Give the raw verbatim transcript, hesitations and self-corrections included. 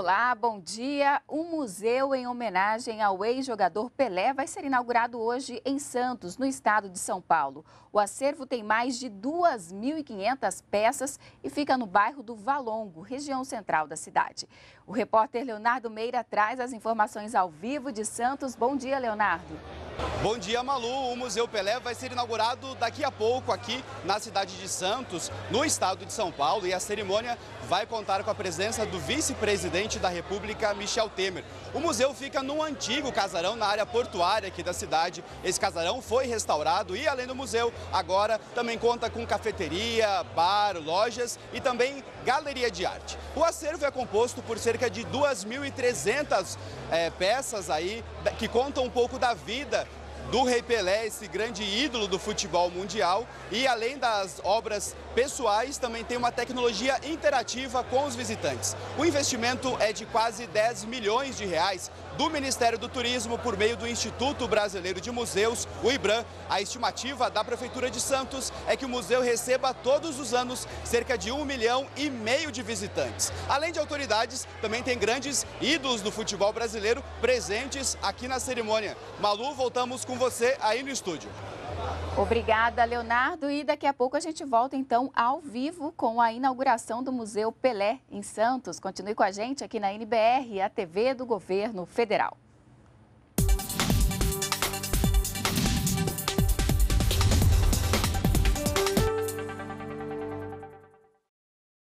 Olá, bom dia. Um museu em homenagem ao ex-jogador Pelé vai ser inaugurado hoje em Santos, no estado de São Paulo. O acervo tem mais de duas mil e quinhentas peças e fica no bairro do Valongo, região central da cidade. O repórter Leonardo Meira traz as informações ao vivo de Santos. Bom dia, Leonardo. Bom dia, Malu. O Museu Pelé vai ser inaugurado daqui a pouco aqui na cidade de Santos, no estado de São Paulo, e a cerimônia vai contar com a presença do vice-presidente da República, Michel Temer. O museu fica num antigo casarão na área portuária aqui da cidade. Esse casarão foi restaurado e, além do museu, agora também conta com cafeteria, bar, lojas e também galeria de arte. O acervo é composto por cerca de duas mil e trezentas é, peças aí que contam um pouco da vida do Rei Pelé, esse grande ídolo do futebol mundial. E além das obras pessoais, também tem uma tecnologia interativa com os visitantes. O investimento é de quase dez milhões de reais do Ministério do Turismo por meio do Instituto Brasileiro de Museus, o IBRAM. A estimativa da Prefeitura de Santos é que o museu receba todos os anos cerca de um milhão e meio de visitantes. Além de autoridades, também tem grandes ídolos do futebol brasileiro presentes aqui na cerimônia. Malu, voltamos com você aí no estúdio. Obrigada, Leonardo. E daqui a pouco a gente volta, então, ao vivo com a inauguração do Museu Pelé em Santos. Continue com a gente aqui na N B R, a T V do Governo Federal.